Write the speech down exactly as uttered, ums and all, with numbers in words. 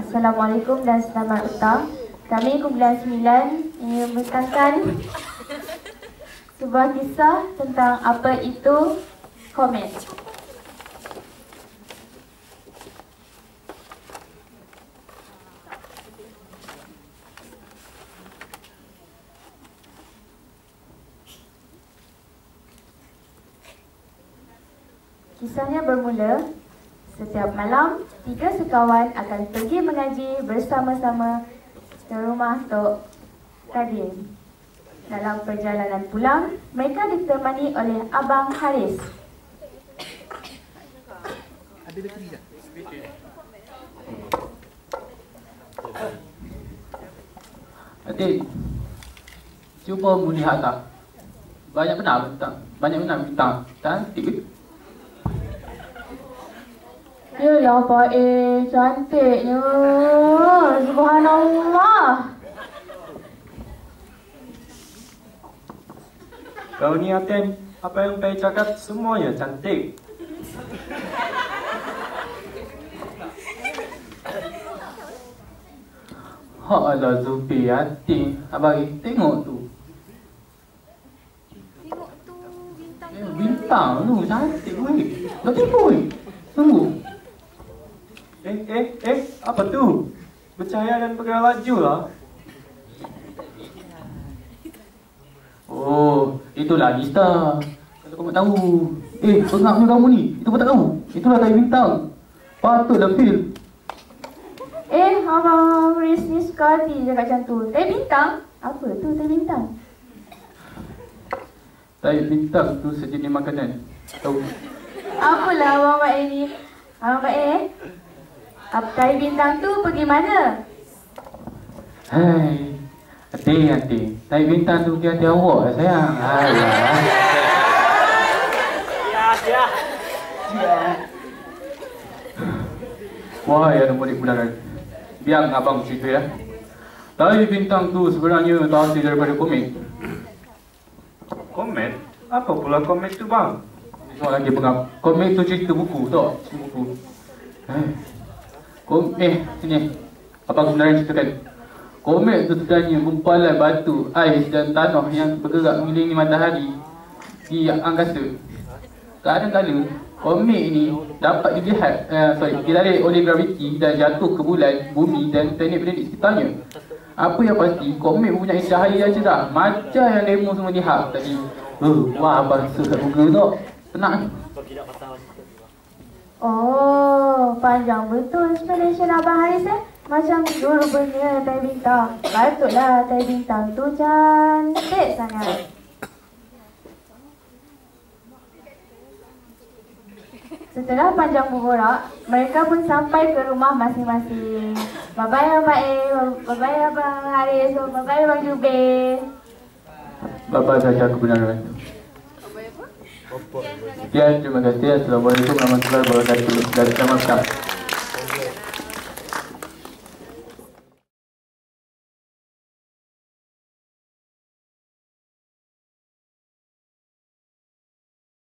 Assalamualaikum dan selamat petang. Kami kumpulan sembilan ingin membentangkan sebuah kisah tentang apa itu komet. Kisahnya bermula, setiap malam, tiga sekawan akan pergi mengaji bersama-sama ke rumah Tok Kadir. Dalam perjalanan pulang, mereka ditemani oleh Abang Haris. Ada bateri tak? Adik, cuba mu lihat tak? Banyak benar bintang. Banyak benar bintang. Cantik ke? Yelah Pak A, cantiknya. Subhanallah. Kau ni Aten, apa yang Pai cakap semuanya cantik. Hak Allah Zubi, Atik. Abang tengok tu. Tengok tu bintang Eh, tu. bintang tu cantik weh. Tak tipu weh. Tunggu. Eh, eh, eh, apa tu? Bercahaya dan bergerak laju lah. Oh, itulah Nista. Kalau kamu tahu. Eh, pengapnya kamu ni. Itu pun tak tahu. Itulah tahi bintang. Patutlah feel. Eh, Abang Haris ni suka hati cakap macam tu. Teh bintang? Apa tu teh bintang? Tahi bintang tu sejenis makanan. Tahu? Apalah Abang Mak A ni? Abang Mak A, apa teh bintang tu pergi mana? Hai. Hati, hati. Tahi bintang tu pergi hati awak lah sayang. Alah. Wahai anak murid budaran, biar abang cerita ya. Tahi bintang tu sebenarnya terhasil daripada komik. Komet? Apa pula komet tu bang? Soal lagi pengap. Komik tu cerita buku tak? Cerita buku. Eh. Kom eh sini. Abang sebenarnya ceritakan. Komik tu sebenarnya gumpalan batu, ais dan tanah yang bergerak mengelilingi matahari di angkasa. Kadang-kadang komik ini dapat dilihat, uh, sorry, ditarik oleh graviti dan jatuh ke bulan, bumi dan planet-planet sekitarnya. Apa yang pasti, komik mempunyai cahaya yang cerah, macam yang demo semua lihat tadi. Uh, wah, bangsa kat muka tu. Tenang. Oh, panjang betul explanation Abang Haris eh. Macam dulu punya teh bintang. Patutlah teh bintang tu cantik sangat. Setelah panjang berborak, mereka pun sampai ke rumah masing-masing. Bye-bye Abang A, bye-bye Abang Haris, bye-bye Abang Jubir. Bapa saja kebenaran. Sekian, terima kasih. Assalamualaikum warahmatullahi wabarakatuh. Dan selamat datang.